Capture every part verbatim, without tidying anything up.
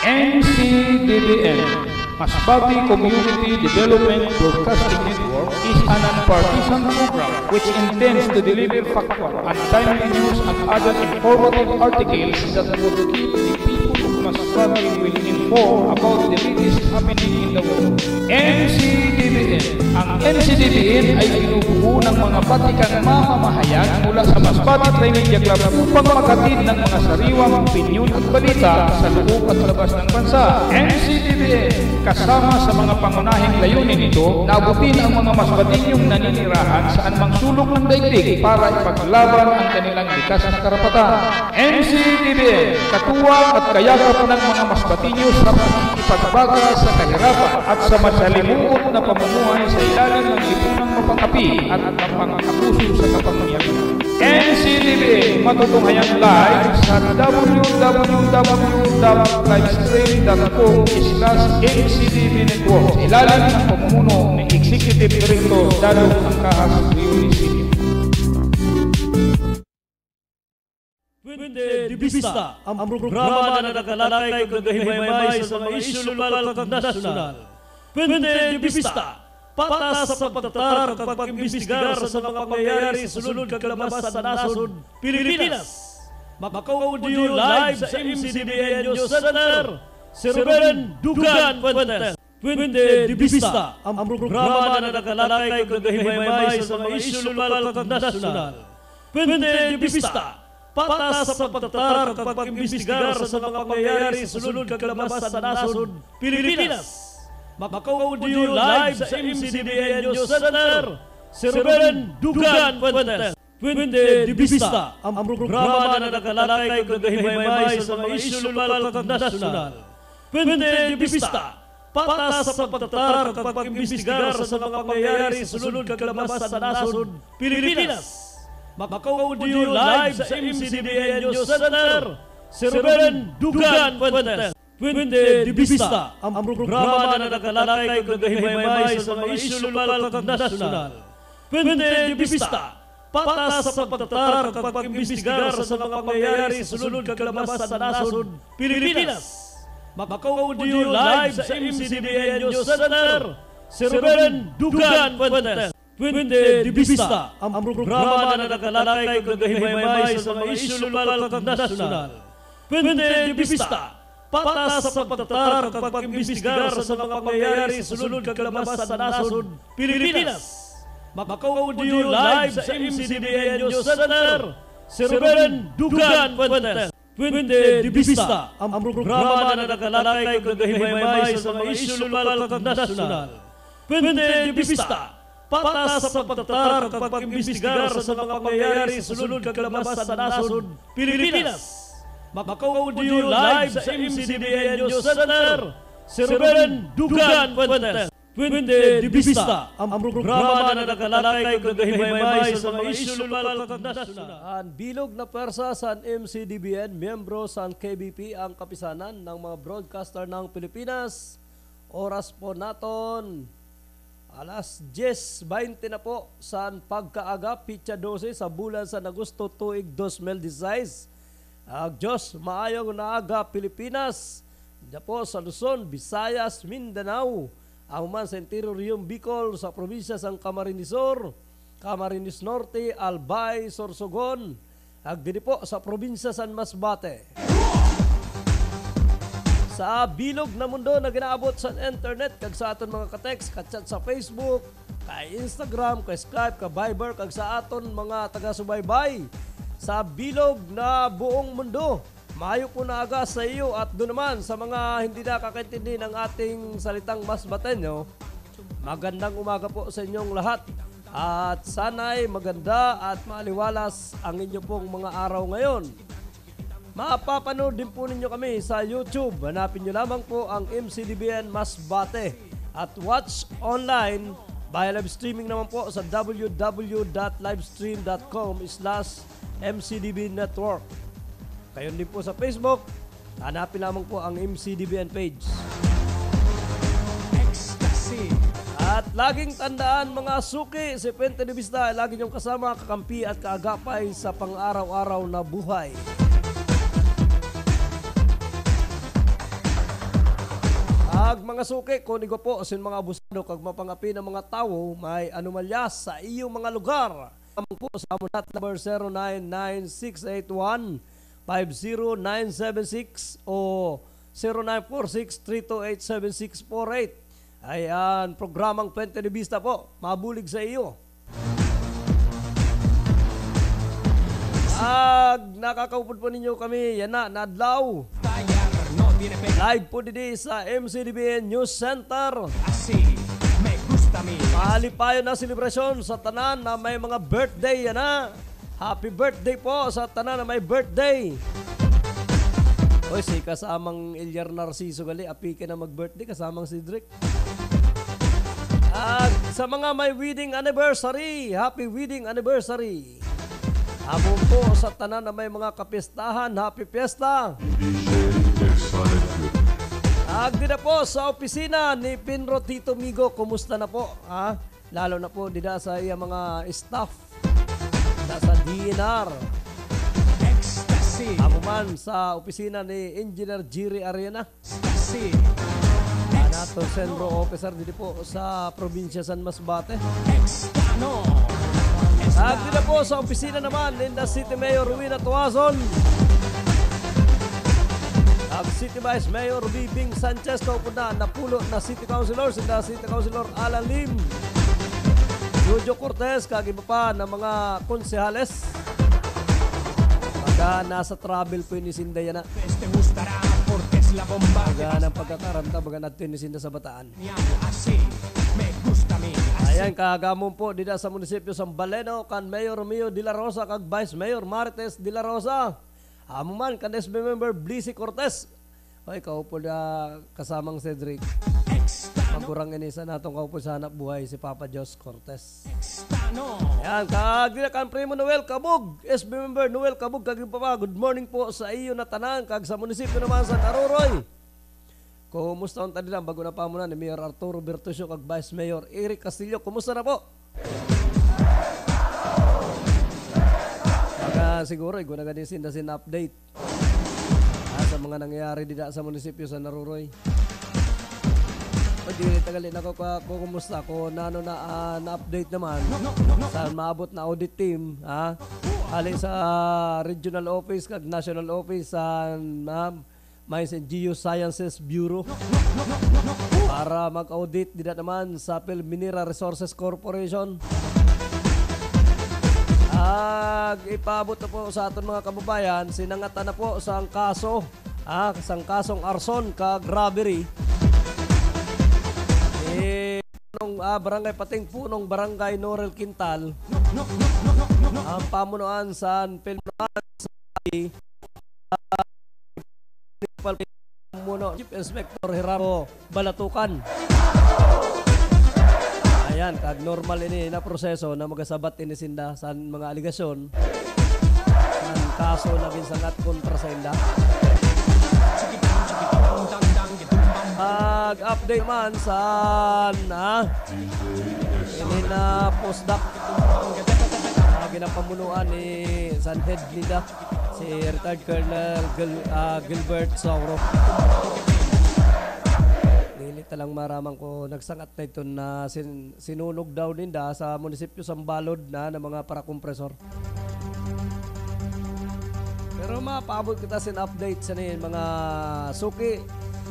M C D B N, Masbate Community Development Broadcasting Network, is a non-partisan program which intends to deliver factual and timely news and other informative articles that would keep the people of Masbate well informed about the latest happening in the world. M C D B N. Ang M C D B N ay binubuo ng mga batikang mamamahayan mula sa Masbate Trimedia Club upang maghatid ng mga sariwang opinyon at balita sa loob at labas ng bansa. M C D B N, kasama sa mga pangunahing layunin nito, naabutin ang mga Masbateñong naninirahan sa anumang sulok ng daigdig para ipaglaban ang kanilang likas na karapatan. M C D B N, katuwang at kayakap ng mga Masbateño sa pagbaga sa kahirapan at sa masalimuot na pamumuhay sa ilalim ng lipunang mapang-api at mapang-abuso sa kapangyarihan. M C D B N, matutunghayan live sa w w w dot livestream dot com slash M C D B Network sa ilalim ng pamumuno ng Executive Director Dalog Angkahas Municipio. Pwede Dibista, ang programa na naglalakay kung gahimaymay sa mga isyu lokal at nasyonal. Pwede Dibista, patas sa pagtatar at pag-imbestigar sa mga pangyayari sulod kaglabas sa nasod Pilipinas. Maka-audio live sa M C D B N News Center, si Ruben Dugan Fuentes. Pwede Dibista, ang programa na naglalakay kung gahimaymay sa mga isyu lokal at nasyonal. Pwede Dibista, patas sa pagtatar at pag-imbestigar sa mga pangyayari sulod kaglabas sa nasod Pilipinas. Maka-audio live sa M C D B N News Center, si Ruben Dugan Fuentes. Pwede Dibista, ang programa na naglalakay kung gahimaymay sa mga isyu lokal at nasyonal. Pwede Dibista, patas sa pagtatar at pag-imbestigar sa mga pangyayari sulod kaglabas sa nasod Pilipinas. Maka-audio live sa M C D B N News Center, si Ruben Dugan Fuentes. Pwede Dibista, ang programa na naglalakay kung gahimaymay sa mga isyu lokal at nasyonal. Pwede Dibista, patas sa pagtatar at pag-imbestigar sa mga pangyayari sulod kaglabas sa nasod Pilipinas. Maka-audio live sa M C D B N News Center, si Ruben Dugan Fuentes. Pwede Dibista, ang programa na naglalakay kung gahimaymay sa mga isyu lokal at nasyonal. Pwede Dibista, patas sa pagtatar at pag-imbestigar sa mga pangyayari sulod kaglabas sa nasod Pilipinas. Maka-audio live sa M C D B N News Center, si Ruben Dugan Fuentes. Pwede Dibista, ang programa na naglalakay kung gahimaymay sa mga isyu lokal at nasyonal. Pwede Dibista, patas sa pagtatar at pag-imbestigar sa mga pangyayari sulod kaglabas sa nasod Pilipinas. Maka-audio live sa M C D B N News Center, si Ruben Dugan Fuentes. Pwede Dibista, ang programa na naglalakay kung gahimaymay sa mga isyu lokal at nasyonal. Ang bilog na pwersa sa M C D B N, miyembro sa K B P ang kapisanan ng mga broadcaster ng Pilipinas. Oras po naton alas diyes bainte na po sa pagkaaga, pitsa dose sa bulan sa Agosto tuig dos mil diyesseis. Ag Diyos, maayong naaga Pilipinas, diya po sa Luzon, Visayas, Mindanao, ang man sa Interior Bicol, sa probinsya sang Camarines Sur, Camarines Norte, Albay, Sorsogon, ag dili po sa probinsya San Masbate. Sa bilog na mundo na ginaabot sa internet, kag sa aton mga ka-text, ka-chat sa Facebook, kay Instagram, kay Skype, kay Viber, kag sa aton mga taga-subaybay, sa bilog na buong mundo. Maayo po na aga sa iyo at doon naman sa mga hindi nakakaintindi ng ating salitang Masbateño. Magandang umaga po sa inyong lahat. At sana'y maganda at maaliwalas ang inyo pong mga araw ngayon. Mapapanood din po ninyo kami sa YouTube. Hanapin nyo lamang po ang M C D B N Masbate. At watch online by live streaming naman po sa w w w dot livestream dot com slash M C D B Network. Kayon din po sa Facebook, hanapin lamang po ang M C D B N page. Ecstasy. At laging tandaan mga suki, si Pwede Dibista ay lagi niyong kasama, kakampi at kaagapay sa pang-araw-araw na buhay. Ag mga suki, kunigo po sin mga abusado kag mapangapi ng mga tao may anomalya sa iyong mga lugar. Among po sa amunat number zero nine nine six eight one five zero nine seven six o zero nine four six three two eight seven six four eight. Ayan, programang Puente de Vista po, mabulig sa iyo. Ag nakakaupod po ninyo kami, yan na, nadlaw. Live po dito sa M C D B N News Center. Malipayo na selebrasyon sa tanan na may mga birthday, yan na. Happy birthday po sa tanan na may birthday. Oy, si kasamang Ilyar Narciso gali, apike na mag-birthday, kasamang si Drake. At sa mga may wedding anniversary, happy wedding anniversary. Habang po sa tanan na may mga kapistahan, happy fiesta. Agdi na po sa opisina ni Pinro Tito Migo, kumusta na po? Ha? Lalo na po dida sa iya mga staff sa D N R. Ako man sa opisina ni Engineer Jiri Ariana. Nato Sendro Officer dito po sa probinsya San Masbate. Agdi na po sa opisina naman ni the City Mayor Rowena Tuazon. Ang City Vice Mayor Bibing Sanchez kaupo na napulo na City Councilors and the City Councilor Alan Lim, Jojo Cortez, kagiba pa ng mga konsehales. Pagka nasa travel po ni Sinda yan na. Pagka ng pagkakaramta, pagka natin ni Sinda sa Bataan. Ayan, kagamon po dito sa munisipyo sa Baleno, kan Mayor Mio de la Rosa, kag Vice Mayor Marites de la Rosa. Amo man, kan S B member Blissy Cortez. Ay, kaupo na kasamang Cedric. Magkurang inisa natong kaupo sa hanap buhay si Papa Jos Cortez. Ayan, kagina kan Primo Noel Kabug, S B member Noel Kabug, kaging papa, good morning po sa iyo na tanan, kag sa munisipyo naman sa Naruroy. Kumusta ang tadi lang, bago na pa muna ni Mayor Arturo Bertusio, kag Vice Mayor Eric Castillo, kumusta na po? Baka siguro, igunagan din sindasin update ah, sa mga nangyayari dito sa munisipyo sa Naruroy. Pag di tagalin ako kung kumusta, kung nano na, uh, na-update naman sa maabot na audit team, ha? Hali sa regional office, kag national office sa uh, Mines and Geosciences Bureau para mag-audit dito naman sa Phil Mineral Resources Corporation. Ag ipabot na po sa aton mga kababayan, sinangatan na po sa ang kaso, ah, sang kasong arson kag robbery. Eh, punong, ah, barangay Pating Punong, barangay Norel Quintal. Ang pamunuan sa Pilman sa Muno, Chief Inspector Hiramo Balatukan. Ayan, kag normal ini na proseso na magasabat ini sinda sa mga aligasyon ang kaso na binsangat kontra sa inda. Pag-update man sa na ini na postdoc uh, ginapamunuan ni San Head nida si retired Colonel Gil, uh, Gilbert Sauro. Talang maramang ko nagsangat na ito na sin, sinunog daw ninda sa munisipyo Sambalod na ng mga parakompresor. Pero mapaabot kita sin update sa niyan mga suki.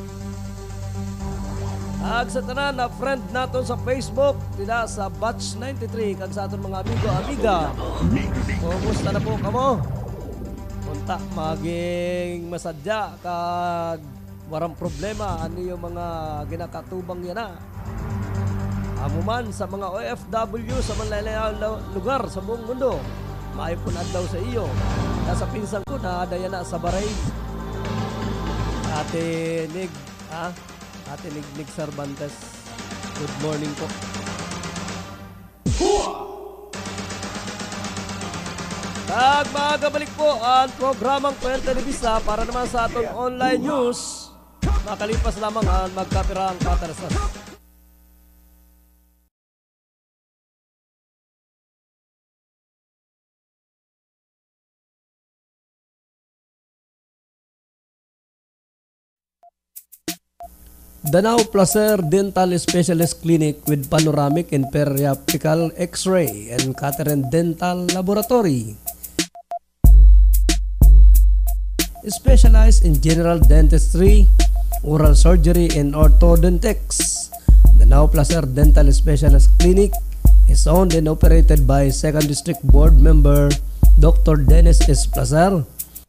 Ag sa tanan na friend naton sa Facebook, nila sa Batch ninety-three, kag sa aton mga amigo, amiga. Kumusta na po kamo? Punta maging masadya kag warang problema ano yung mga ginakatubang yan na. Amo man sa mga O F W sa malalayang lugar sa buong mundo, maipunad daw sa iyo. Nasa pinsang ko na daya na sa Baray. Ate Nig, ha? Ate Nig Nig Cervantes. Good morning po. Kag magabalik po ang programang Puente de Vista para naman sa atong online news. Makalipas lamang ang magkapirang patarasas. Danao Placer Dental Specialist Clinic with panoramic and periapical X-ray and Catherine Dental Laboratory. Specialized in general dentistry, oral surgery, and orthodontics. Danao Placer Dental Specialist Clinic is owned and operated by second District Board Member Doctor Dennis S. Placer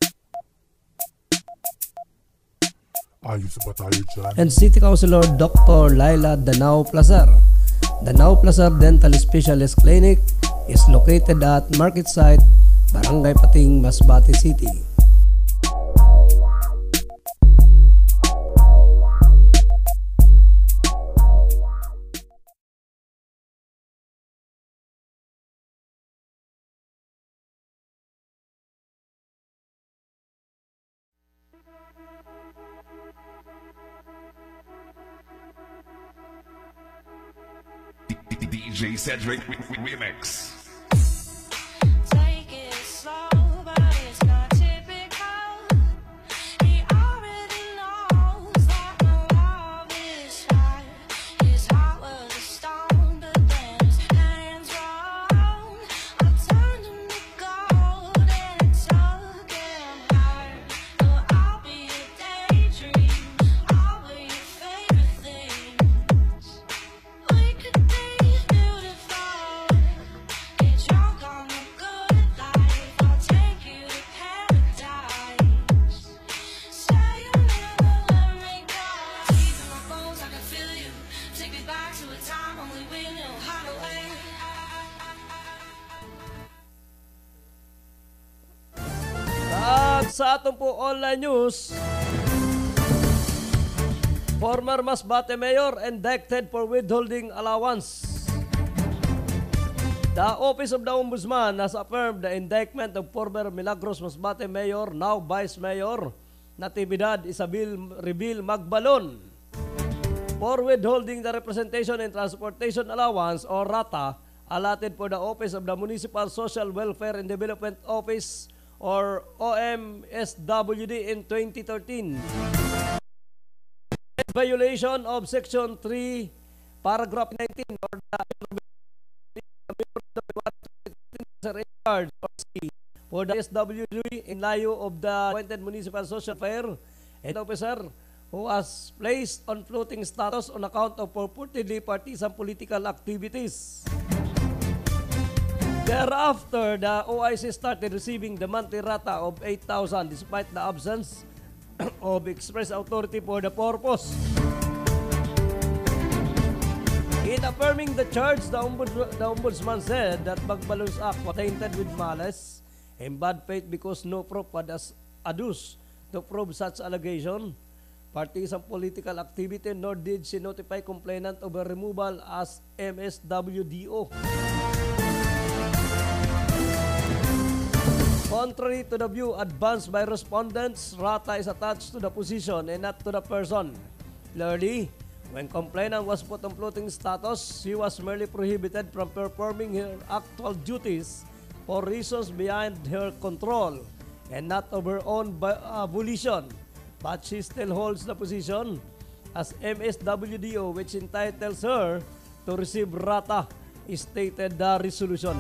Ayos ba tayo dyan? and City Councilor Doctor Laila Danao Placer. Danao Placer Dental Specialist Clinic is located at Market Site, Barangay Pating, Masbate City. D J Cedric Remix. Take it slow, but it's not typical. He already knows that my love is right. His heart was a stone, but then his hands were on. I turned him to gold and took him higher. So I'll be a daydream. I'll be your favorite things. We could be beautiful. Get drunk on the good life. I'll take you to paradise. Say you'll never let me go. Deep in my bones, I can feel you. Take me back to a time only we knew how to wait. At sa atong po online news, former Masbate Mayor indicted for withholding allowance. The Office of the Ombudsman has affirmed the indictment of former Milagros Masbate Mayor, now Vice Mayor, Natividad Isabel Rebil Magbalon, for withholding the representation and transportation allowance or RATA allotted for the Office of the Municipal Social Welfare and Development Office or O M S W D in twenty thirteen. In violation of Section three, Paragraph nineteen or the for the S W D in lieu of the appointed Municipal Social Welfare and officer who was placed on floating status on account of purportedly partisan political activities. Thereafter, the O I C started receiving the monthly rata of eight thousand despite the absence of express authority for the purpose. In affirming the charge, the, ombud the Ombudsman said that Magbalon's act was tainted with malice and bad faith because no proof was adduced to prove such allegation, partisan political activity, nor did she notify complainant of a removal as M S W D O. Contrary to the view advanced by respondents, rata is attached to the position and not to the person. Clearly, when complainant was put on floating status, she was merely prohibited from performing her actual duties for reasons beyond her control and not of her own uh, volition. But she still holds the position as M S W D O, which entitles her to receive rata, stated the resolution.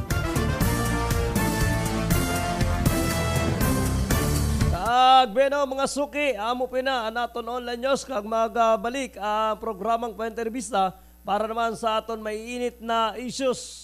Kag beno mga suki, amo pina anaton online news kag magabalik ang programang pa-entrevista para naman sa aton may init na issues.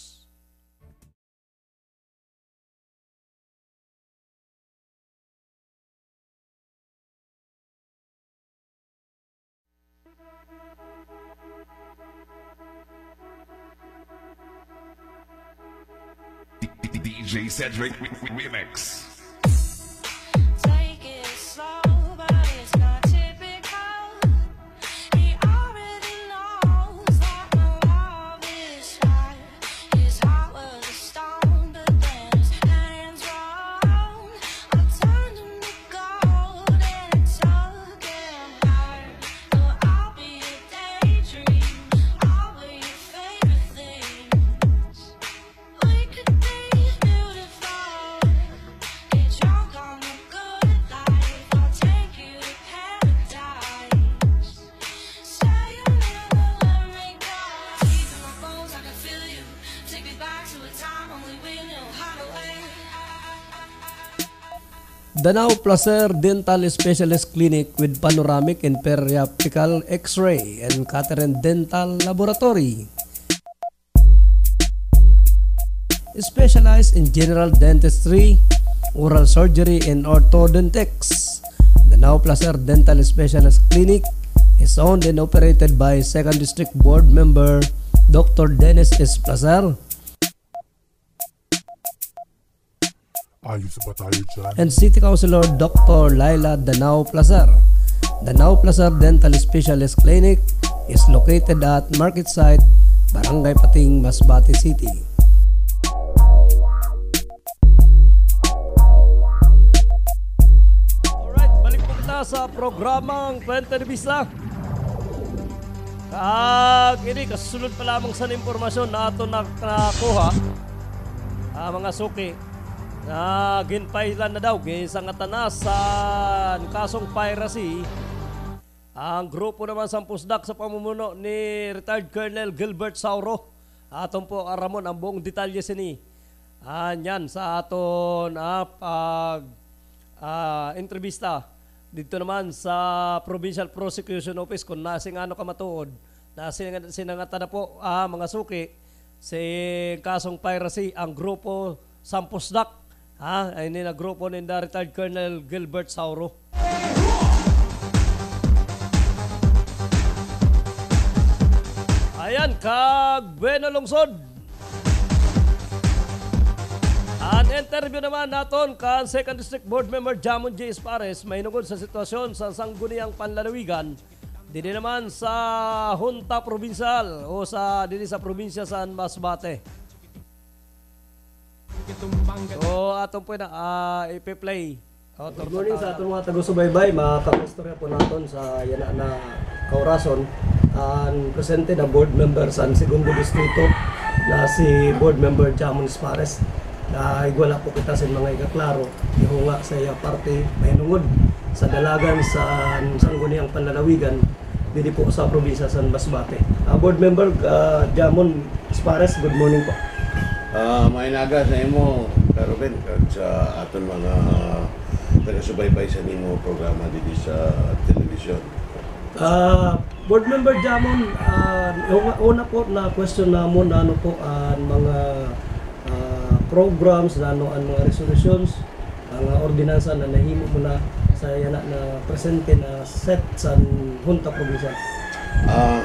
D J Cedric Remix. Take it slow, but it's not typical. He already knows that my love is right. His heart was a stone, but then his hands were on. I turned him to gold and took him higher. So I'll be a daydream. I'll be your favorite things. We could be beautiful. Danao Placer Dental Specialist Clinic with panoramic and periapical X-ray and Catherine Dental Laboratory. Specialized in general dentistry, oral surgery, and orthodontics. Danao Placer Dental Specialist Clinic is owned and operated by second District Board Member Doctor Dennis S. Placer Ayos ba tayo dyan? and City Councilor Doctor Laila Danao Placer. Danao Placer Dental Specialist Clinic is located at Market Site, Barangay Pating, Masbate City. Alright, balik po kita sa programang Kwento ni Bisla. Kag ini kasunod pa lamang sa impormasyon na ato nakakuha, ah, mga suki na ginpailan na daw gisang atanas sa kasong piracy ang grupo naman sa Pusdak sa pamumuno ni retired Colonel Gilbert Sauro. Aton po aramon ang buong detalye sini. Anyan sa aton ah, pag ah, entrevista dito naman sa Provincial Prosecution Office kung nasing ano ka matuod na sinangata na po ah, mga suki si kasong piracy ang grupo sa Pusdak. Ha, ay ni na grupo ni retired Colonel Gilbert Sauro. Ayan, kag bueno lungsod. An interview naman naton kan second District Board Member Jamon J. Espares may nungod sa sitwasyon sa sangguniang panlalawigan dili naman sa Junta Provincial o sa dili sa probinsya sa Masbate. So, atong po na uh, ipi-play. Good morning sa atong mga tago-subaybay, mga kakostorya po natin sa yana na kaurason. Ang presente na board member sa segundo distrito na si board member Jamon Espares. Na igwala po kita sa mga ikaklaro. Yung nga sa iya parte may nungod sa dalagan sa sangguniang panlalawigan dili po sa probinsya sa Masbate. Uh, board member uh, Jamon Espares, good morning po. Uh, mainaga sa imo, Karuben, kag sa aton mga taga-subaybay sa nimo programa dito sa television. Uh, board member Jamon, uh, una po na question na mo na ano po ang uh, mga uh, programs na ano ang mga resolutions, ang uh, ordinansa na nahimo mo na sa yana na presente na set sa Junta Provincial. Uh,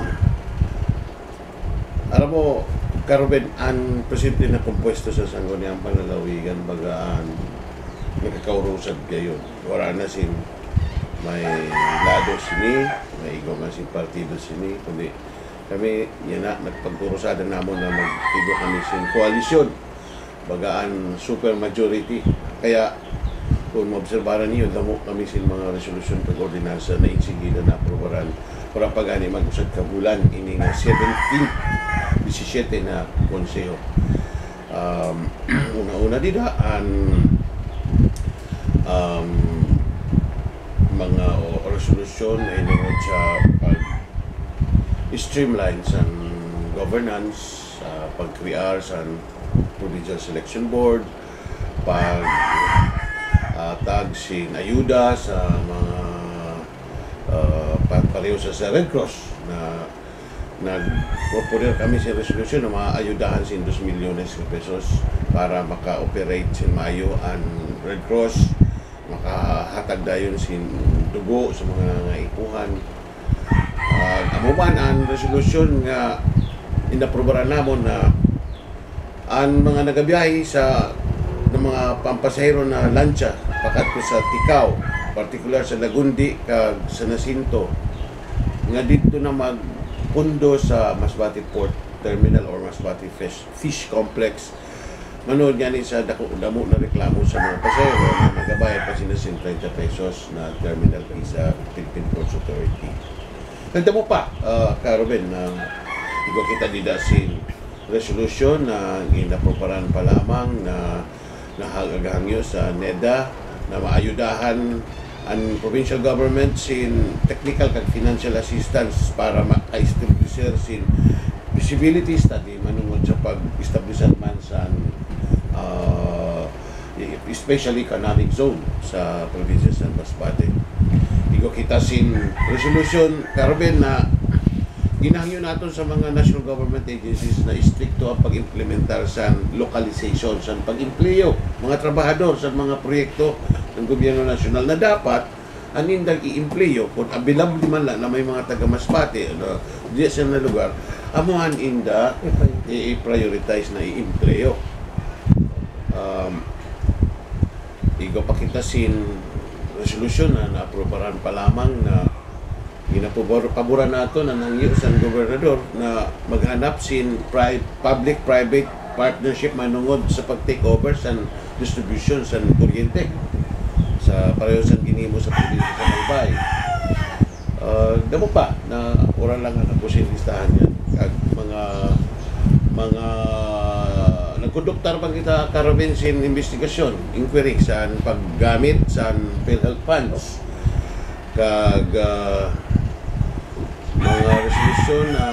alam mo, Karuben, ang presidente na kompuesto sa sangguniang panlalawigan bagaan nakakaurusad kayo. Wala na sin may lado sini, may igo man sin partido sini, kundi kami yan na nagpagkurusada namon na mag-igo kami sin koalisyon bagaan super majority. Kaya kung maobserbaran niyo, damo kami sin mga resolusyon pag ordinansa na insigida na aprobaran para pagani mag-usad kabulan ini nga seventeenth seventeen na konseho. Um, una-una dida ang um, mga o, resolusyon ay nungod sa pag-streamline sa governance, uh, pag-crear sa Provincial Selection Board, pag uh, tag sin ayuda sa mga uh, pareho sa Red Cross na nag-proponer kami sa resolution na maayudahan sin two milyones de pesos para maka-operate sin maayo ang Red Cross, makahatag dayon sin dugo sa mga nangaikuhan. Uh, amuman ang resolution nga inaprobaran namon na ang mga nagabiyahe sa ng mga pampasahero na lancha pakat sa Ticao, partikular sa Lagundi kag sa Nasinto, nga dito na mag pundo sa Masbate Port Terminal or Masbate Fish, Fish Complex. Manood nga ni sa dako damo na reklamo sa mga pasahero na nagabayad pa sila thirty pesos na terminal fee sa Philippine Ports Authority. Nagdamo pa, uh, Karuben, na uh, ikaw kita didasin resolution na inaproparan pa lamang na nahagagangyo sa NEDA na maayudahan ang provincial government sin technical kag financial assistance para ma-establish sin visibility study manungod sa pag-establish man sa uh, especially economic zone sa province ng Masbate. Igo kita sin resolution karben na ginahangyo naton sa mga national government agencies na istrikto ang pag-implementar sa localization, sa pag-empleo, mga trabahador sa mga proyekto ng gobyerno nasyonal na dapat anindang i-empleo kung available man lang na may mga taga Masbate ano, diya sa na lugar, amuhan inda i-prioritize na i-empleo. Um, igo pakitasin resolution na na-aprobaran pa lamang na ginapaboran nato na nangyo sa gobernador na maghanap sin pri- public-private partnership manungod sa pag-take over sa distribution sa kuryente sa pareho sa ginimo sa probinsya sa Albay. Uh, damo pa na oral lang ang pusin listahan yan kag mga mga nagkonduktar pa kita karon sin investigasyon inquiry sa paggamit sa PhilHealth funds kag uh, mga resolution na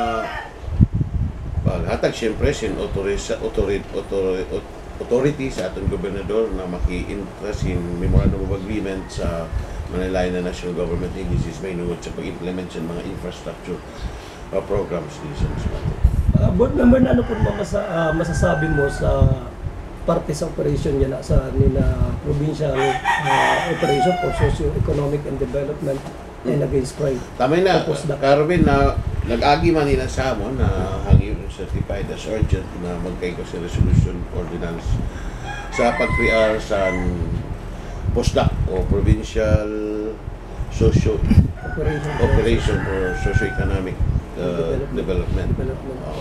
paghatag siyempre sin authority authority authority sa atong gobernador na maki-interest in memorandum of agreement sa Manilay na national government agencies may nungod sa pag-implement sa mga infrastructure uh, programs dito sa Masbate. Uh, board member, na ano po mga masa, uh, masasabi mo sa parte sa operation niya na sa nina provincial uh, operation for socio-economic and development and against crime? Tama na, Tapos na- Carvin, na nag-agi man nila sa amon na hangin certified as urgent na magkaigo sa resolution ordinance sa pag-crear sa POSDAC o Provincial Socio Operation, Operation for Socio-Economic uh, Development. Development. Oo.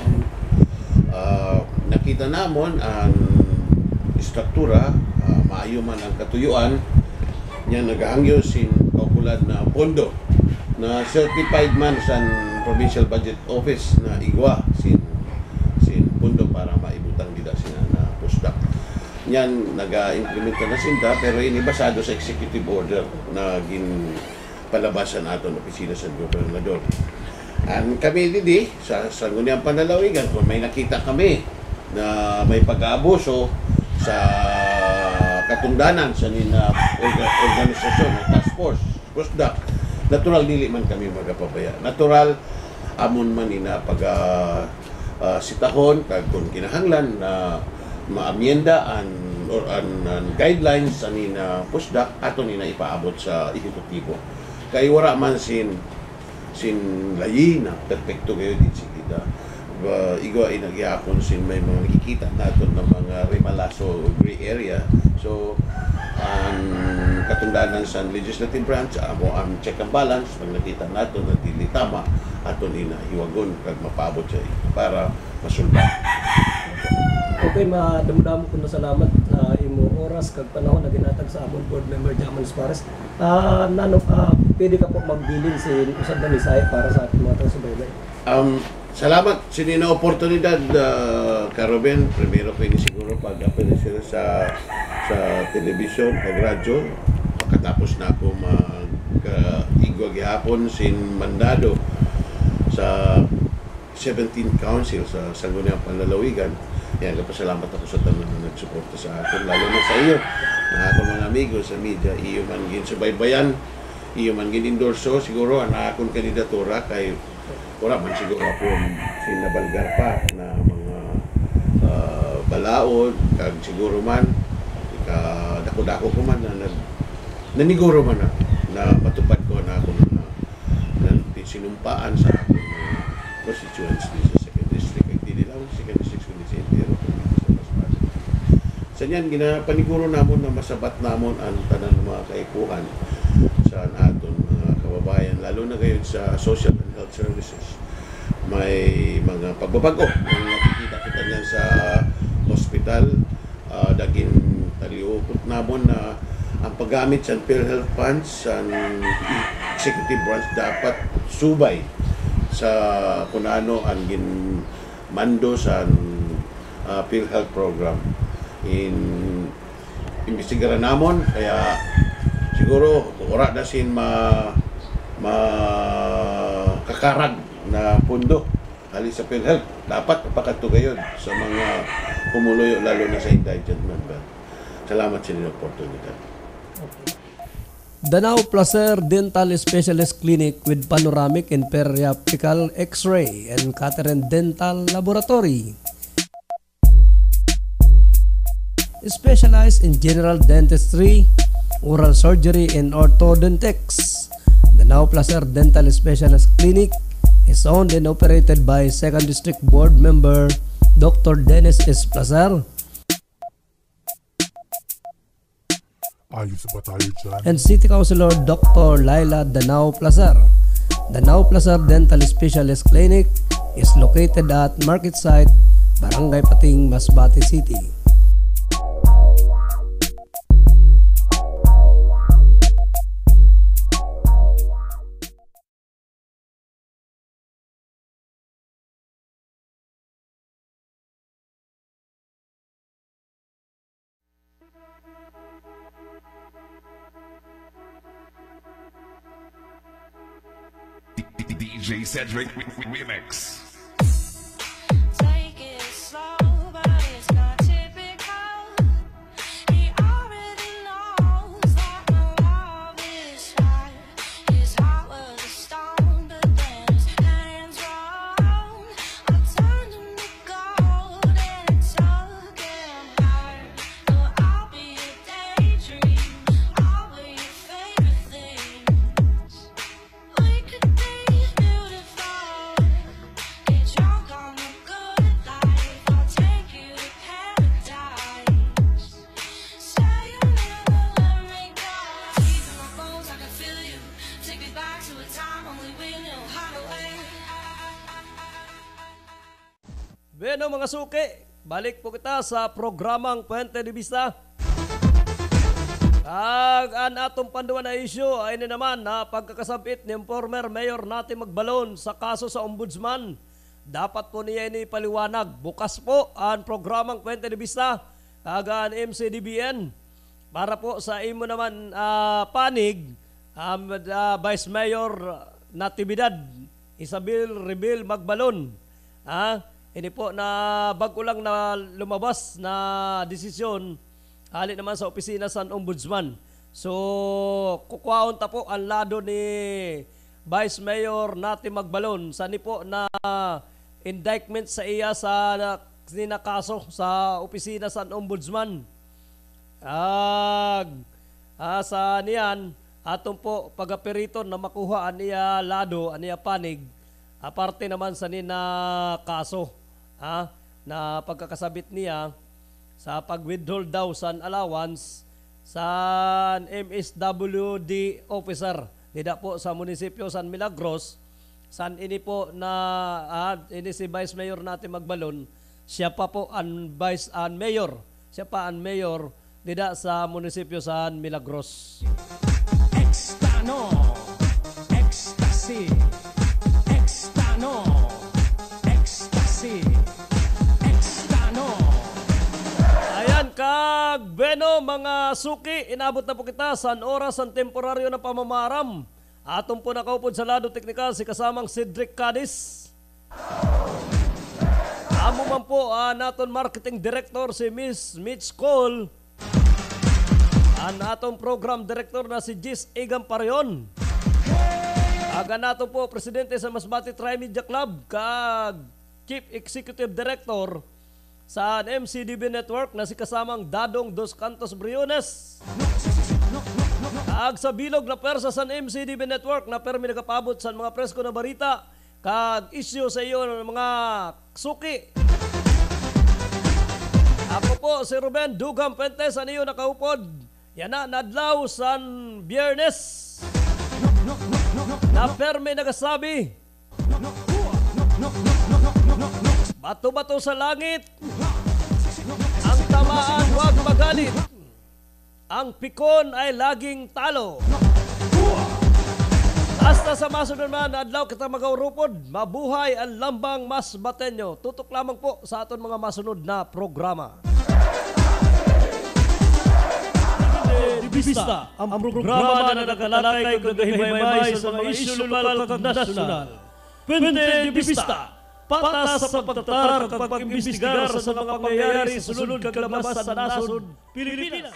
Uh, nakita namon ang struktura, uh, maayo man ang katuyuan niya nagahangyo sin kaukulad na pondo na certified man sa Provincial Budget Office na igwa sin sin pondo para maibutang gida sina na POSDAC. Yan naga-implement na sinta pero ini basado sa executive order na gin palabasan nato ng opisina sa gobernador. And kami didi sa sangguniang panlalawigan kung may nakita kami na may pag-aabuso sa katungdanan sa nina orga, organisasyon o task force, POSDAC, natural dili man kami magapabaya. Natural amon man ina pag uh, uh, sitahon kag kung kinahanglan na maamyenda an or an, an guidelines ani na POSDAC ato ni na ipaabot sa ehekutibo kay wala man sin sin layi na perpekto kayo din si kita uh, igo ay nagyapon sin may mga nakikita naton ng mga rimalaso gray area so ang katungdanan sa legislative branch amo ang check and balance pag nakita naton na dili tama aton ina hiwagon kag mapaabot siya para masulba. Okay, madamo-damo ko na salamat uh, imo oras kag panahon na ginatag sa amon board member Jaman Suarez. Ah, uh, nano uh, pwede ka po magbilin si usab na Misay para sa ating mga taga-subaybay. Um, salamat sa nina oportunidad uh, Karuben, primero ko ini siguro pag-aparisyon sa sa television kag radyo pagkatapos na ako mag uh, igwa gihapon sin mandado sa seventeenth Council sa Sangguniang Panlalawigan. Yan, kapasalamat ako sa tanan na nagsuporta sa akin, lalo na sa iyo, na ako mga amigo sa media, iyo man gin subaybayan, iyo man gin endorso, siguro ang akong kandidatura kay wala man siguro ako sinabalgar pa na mga uh, balaod, kag siguro man, ka, dako-dako ko man na, na naniguro man na, na matupad ko na ako na, na, na sinumpaan sa akong uh, constituents sa second district, ay hindi lang second district kundi sa entero sa Masbate. Sa niyan, ginapaniguro namon na masabat namon ang tanan ng mga kaikuhan sa aton mga kababayan, lalo na ngayon sa social and health services. May mga pagbabago ang nakikita kita niyan sa hospital, uh, daging taliukot namon na ang paggamit sa PhilHealth funds sa executive branch dapat subay sa kunano ang ginmando sa uh, PhilHealth program. In imbestigaran namon kaya siguro ora na sin ma ma kakarag na pundo ali sa PhilHealth dapat mapakatugayon sa mga pumuluyo lalo na sa indigent member. Salamat sa inyong oportunidad. Danao Placer Dental Specialist Clinic with panoramic and periapical X-ray and Catherine Dental Laboratory. Specialized in general dentistry, oral surgery, and orthodontics. Danao Placer Dental Specialist Clinic is owned and operated by second District Board Member Doctor Dennis S. Placer Ayos ba tayo dyan? and City Councilor Doctor Laila Danao Placer. Danao Placer Dental Specialist Clinic is located at Market Site, Barangay Pating, Masbate City. D J Cedric Remix. Take it slow, but it's not typical. He already knows that the love is right. His heart was a stone, but then his hands were on. I turned him to gold and it took him higher. But I'll be a daydream. I'll be your favorite things. We could be beautiful. Get drunk on the good life. I'll take you to paradise. Say you'll never let me go. Deep in my bones, I can feel you. Take me back to a time only we knew how to wait. Bueno mga suki, balik po kita sa programang Puente de Vista. Ang an atong panduan na issue ay ni naman na pagkakasabit ni former mayor natin Magbalon sa kaso sa ombudsman. Dapat po niya ini paliwanag. Bukas po ang programang Puente de Vista kagaan M C D B N para po sa imo naman ah, panig um, ah, Vice Mayor Natividad Isabel Rebil Magbalon. Ah, ini po na bago lang na lumabas na desisyon hali naman sa opisina sa Ombudsman. So, kukuhaon ta po ang lado ni Vice Mayor Nati Magbalon sa ni po na indictment sa iya sa sinakaso sa opisina sa Ombudsman. Ag ah, sa niyan atong po pagaperiton na makuha aniya lado aniya panig aparte naman sa nina kaso ha, na pagkakasabit niya sa pag-withhold daw sa allowance sa M S W D officer dida po sa munisipyo San Milagros san ini po na ah, ini si Vice Mayor natin Magbalon siya pa po ang Vice ang Mayor siya pa ang Mayor dida sa munisipyo San Milagros. Extano, ecstasy, extano, ecstasy, extano. Ayan kag Beno mga suki, inabot na po kita sa oras ang temporaryo na pamamaram. Atong po nakaupod sa lado teknikal si kasamang Cedric Cadiz. Amo man po uh, naton marketing director si Miss Mitch Cole. Ang atong program director na si Gis Egan Parion. Aga nato po presidente sa Masbate Tri-Media Club kag Chief Executive Director sa M C D B Network na si kasamang Dadong Dos Cantos Briones. Kag sa bilog na persa sa M C D B Network na permi nagapabot sa mga presko na barita kag issue sa iyo ng mga suki. Ako po si Ruben Dugam Pentes sa niyo nakaupod. Yan na nadlaw sa Biyernes. Na permi nagasabi. Bato-bato sa langit. Ang tamaan huwag magalit. Ang pikon ay laging talo. Hasta sa masunod man, adlaw kita magaurupod. Mabuhay ang lambang mas batenyo. Tutok lamang po sa aton mga masunod na programa. Vista, ang programa na nagkalalakay kung nagahimaymay sa mga isyu lokal kag nasyonal. Puente de Vista, patas sa pagtatar at pag-imbestigar sa mga pangyayari sunod kaglabas sa nasod Pilipinas.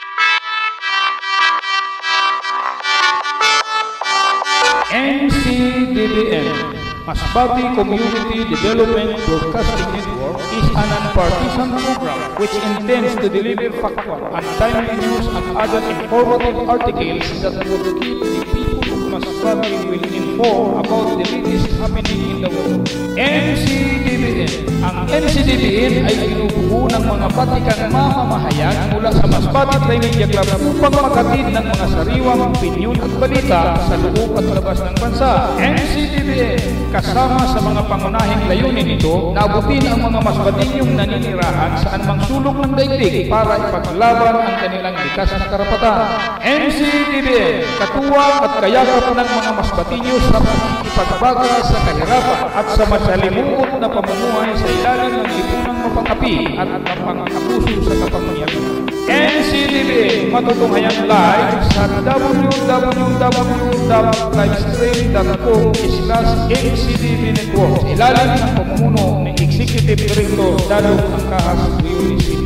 M C D B N, Masbate Community Development Broadcasting Network, is a non-partisan program which intends to deliver factual and timely news and other informative articles that would keep the people of Masbate well informed about the latest happening in the world. M C D B N. Ang M C D B N ay binubuo ng mga batikang mamamahayag mula sa Masbate Trimedia Club upang maghatid ng mga sariwang opinyon at balita sa loob at labas ng bansa. M C D B N, kasama sa mga pangunahing layunin nito, naabutin ang mga Masbateñong naninirahan sa anumang sulok ng daigdig para ipaglaban ang kanilang likas na karapatan. M C D B N, katuwang at kayakap ng mga Masbateño sa pagbaga sa kahirapan at sa masalimuot na pamumuhay sa ilalim ng lipunang mapangapi at mapang-abuso sa kapangyarihan. M C D B N, matutunghayan live sa w w w dot livestream dot com slash M C D B Network, ilalim ng pamumuno ng Executive Director Dalog Angkahas Uyuni City.